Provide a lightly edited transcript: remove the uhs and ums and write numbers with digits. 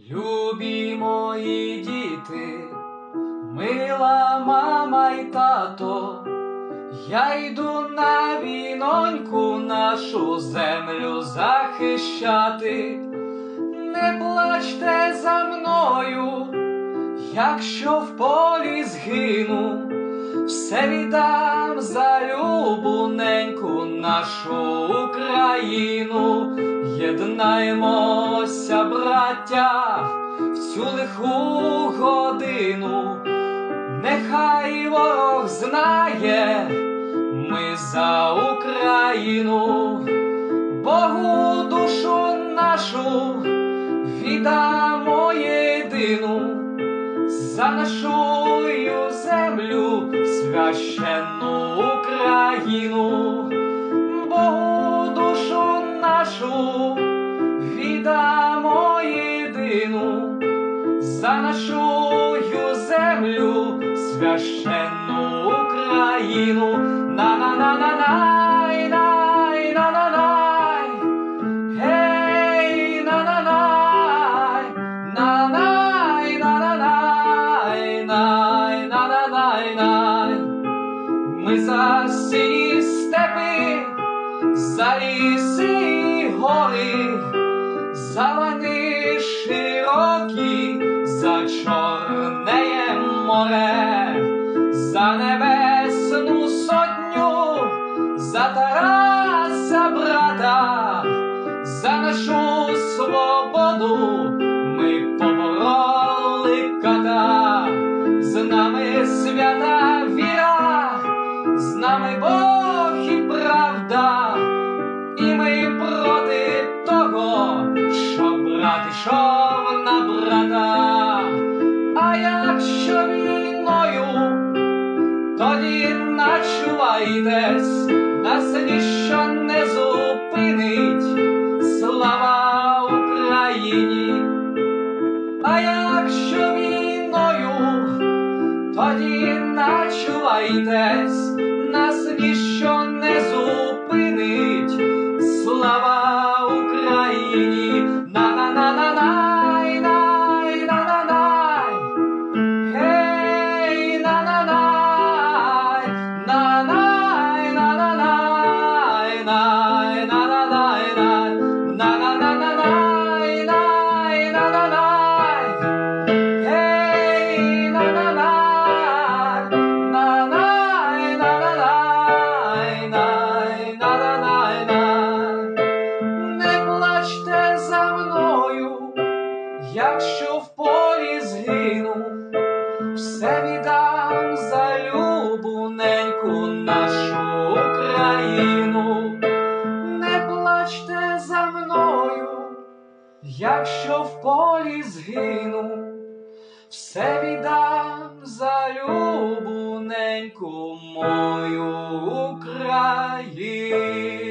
Любі мої діти, мила мама й тато, я йду на війноньку нашу землю захищати. Не плачте за мною, якщо в полі згину, все віддам за любу неньку нашу Україну. Єднаємося, браття, в цю лиху годину. Нехай ворог знає, ми за Україну. Богу душу нашу віддамо єдину, за нашу землю священну Україну. Богу душу нашу віддамо єдину, за нашу землю священну Україну. На-на-на-на-най, най, на-на-най, гей, на-на-най, на-най, на-на-най, най, на-на-най-най. Ми за всі степи, за ліси і гори, за лани широкі, за Чорне море, за Небесну Сотню, за Тараса брата, за нашу свободу ми побороли ката. З нами свята віра, з нами Бог і правда, і ми проти того, що брат ішов на брата. А якщо війною, тоді начувайтесь, нас ніщо не зупинить, слава Україні. А якщо війною, тоді начувайтесь, нас ніщо не зупинить, слава Україні. На-на-на-на-най, най, на-на-най, гей, на-на-най, на-най, на-на-най, най, на-на-най, най, на-на-на-на-най, най, на-на-най, гей, на-на-най, на-най, на-на-най, най, на-на-най, най. Не плачте за мною, якщо в полі згину, все віддам за любу неньку нашу Україну. Не плачте за мною, якщо в полі згину, все віддам за любу неньку мою Україну.